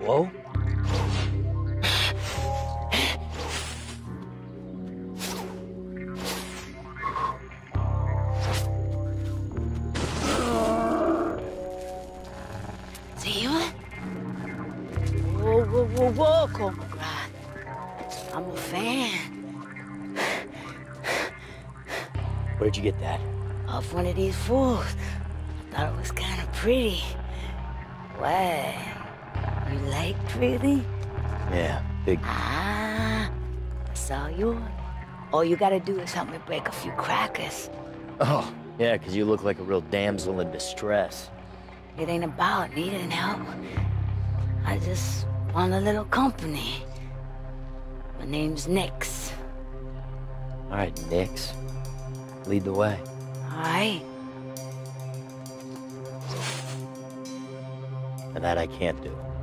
Whoa. See you? Whoa, Cole MacGrath. I'm a fan. Where'd you get that? Off one of these fools. I thought it was kind of pretty. What? You like pretty? Yeah, big. Ah, that's all yours. All you gotta do is help me break a few crackers. Oh, yeah, 'cause you look like a real damsel in distress. It ain't about needing help. I just want a little company. My name's Nix. All right, Nix. Lead the way. All right. And that I can't do.